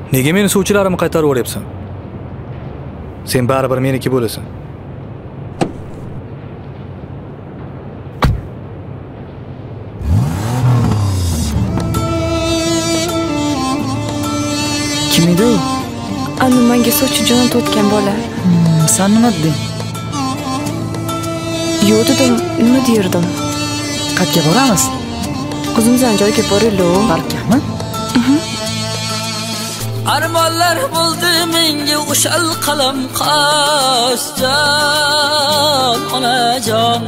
Nega meni suvchilarimni qaytarib o'ryapsan? Sen baribir meniki bo'lasan. Kim edi u? Ana menga sovchi jon totgan bola. Sen nima deding? Yo'q dedim, nima derdim? Qayerga boramiz? O'zimizdan joyga boraylik. Parkami? Armonlar bo'ldi menga o'shal qalam qasdan onajon.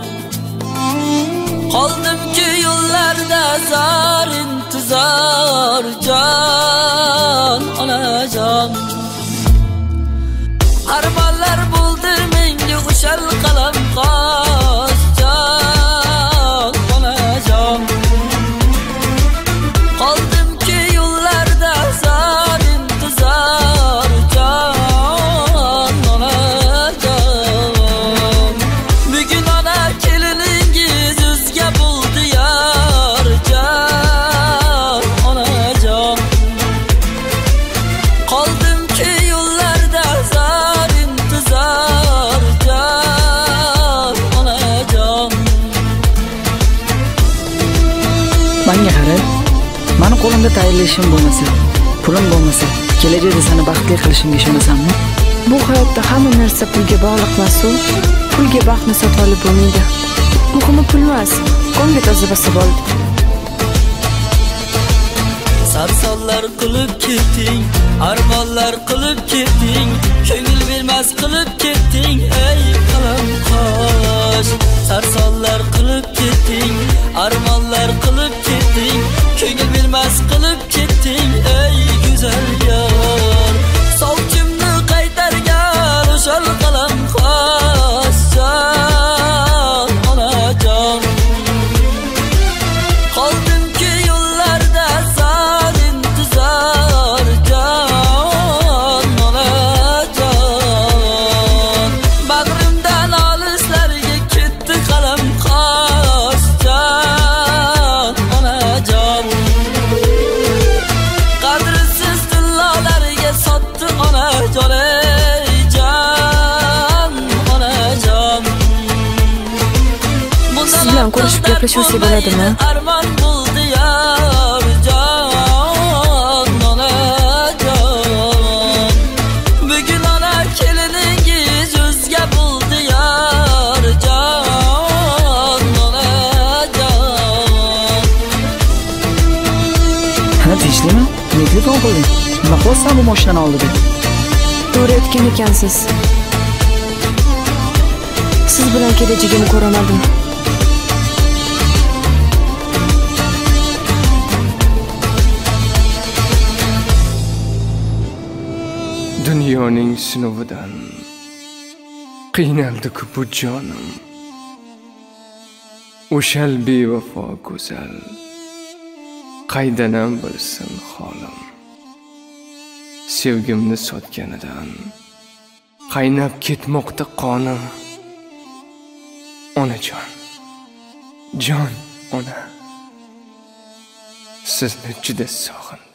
Qoldimki yo'llarda zar intizor jon onajon. Armonlar bo'ldi menga o'shal qalam qasdan onajon. Qoldimki yo'llarda zar intizor jon onajon. Bugun ona keliningiz o'zga bo'ldi yar jon onajon. Qoldimki yo'llarda zar intizor jon onajon. Menga qara. Mani qo'limda tayyorli ishim bo'lmasa, pulim bo'lmasa, kelajakda seni baxtli qilishimga ishonasanmi? Bu hayotda hamma narsa pulga bog'liq emas-ku. Pulga baxtni sotib olib bo'lmaydi. Muhimi pul emas, ko'ngil toza bo'lsa bo'ldi. Sarsonlar qilib ketding, armonlar qilib ketding, ko'ngil bermas qilib ketding, ey qalam qosh. Sarsonlar qilib ketding, armonlar qilib ketding, ko'ngil bermas qilib ketding, ey go'zal yor. Sovchimni qaytargan o'shal qalam qosh jon onajon. Qoldimki yo'llarda zar intizor jon onajon. Bag'rimdan olislarga ketdi qalam qosh jon onajon. Qadrsiz tillolarga sotdi onajon ey jon onajon. Siz bilan ko'rishib gaplashsak bo'ladimi? Armon bo'ldi yar jon onajon. Bugun ona keliningiz o'zga bo'ldi yar jon onajon. Ha, tinchlikmi? Nega telefon qilding? Nima qilyapsan bu mashinani oldida? To'g'ri aytgan ekansiz. Siz bilan kelajagimni ko'ramadim. Dunyoning sinovidan qiynaldi-ku bu jonim. O'shal bevafo go'zal qaydanam bilsin holim. Sevgimni sotganidan qaynab ketmoqda qonim. Onajon, jon ona, sizni juda sog'indim.